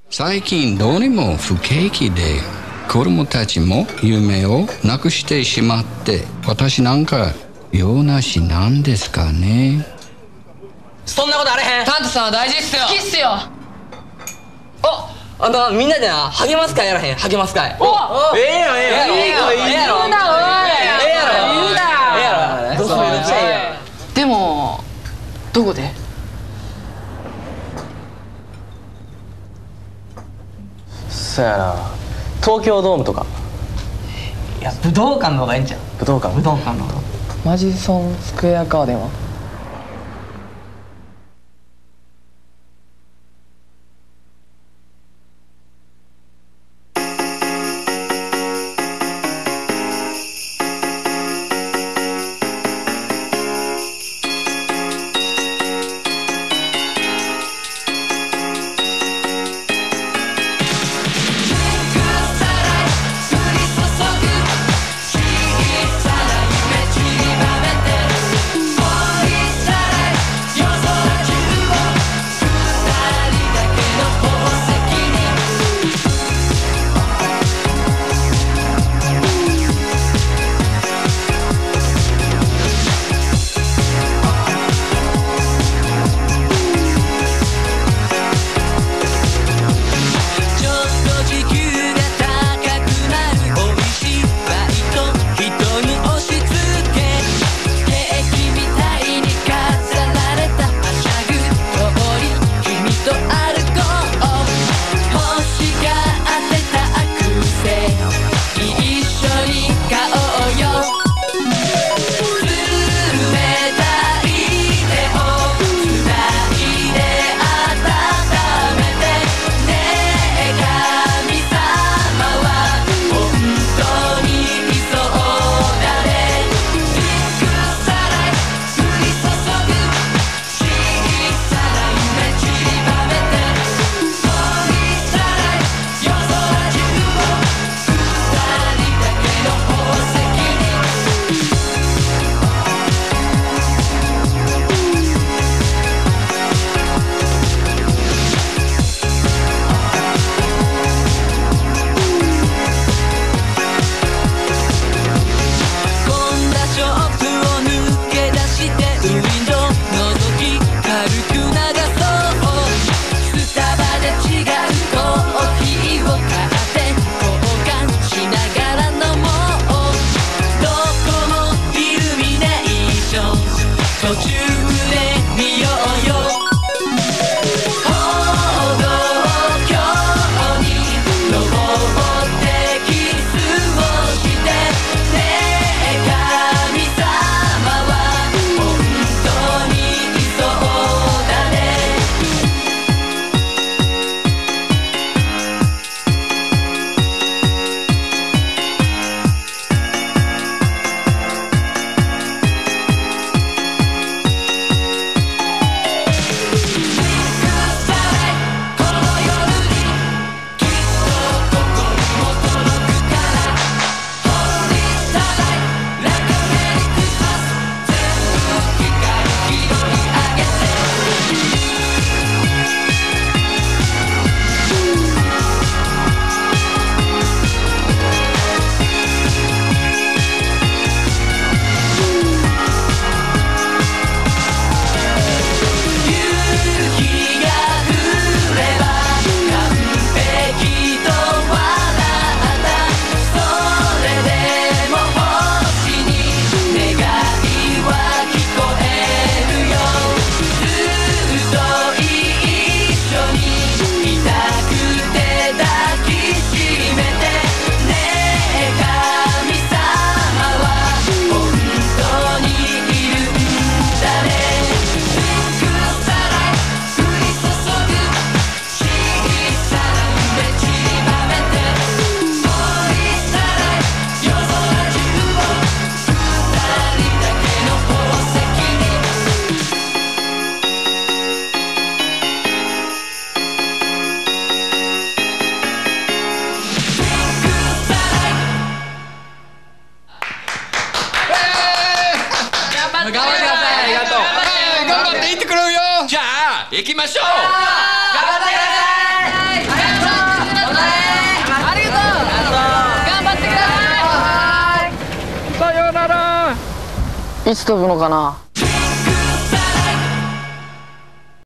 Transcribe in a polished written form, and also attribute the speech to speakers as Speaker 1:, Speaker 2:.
Speaker 1: 最近どうにも不景気で子供たちも夢をなくしてしまって、私なんか用なしなんですかね。
Speaker 2: そんなことあれへん。
Speaker 3: タントさんは大事っすよ。
Speaker 4: 好きっすよ。
Speaker 2: みんなでな励ます会やらへん。励ます会。
Speaker 3: ええやろ、ええやろ、
Speaker 2: ええやろ、ええやろ、
Speaker 4: 言うなおい。
Speaker 2: ええやろ、
Speaker 4: 言うな。
Speaker 2: ええやろ、どうするめっちゃええやん。
Speaker 4: でもどこで？
Speaker 3: そやな、東京ドームとか。
Speaker 2: いや、武道館の方がええんちゃう？
Speaker 3: 武道館。
Speaker 2: 武道館の方が。
Speaker 3: マジソンスクエアガーデンは？
Speaker 5: 「
Speaker 4: いつ飛ぶのかな。